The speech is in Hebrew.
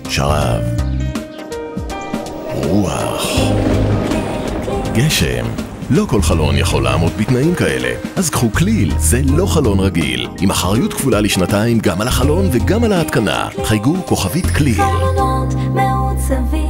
שרב, רוח, גשם. לא כל חלון יכול לעמוד בתנאים כאלה. אז קחו כליל, זה לא חלון רגיל. עם אחריות כפולה לשנתיים גם על החלון וגם על ההתקנה. חייגו כוכבית כליל. חלונות מעוצבים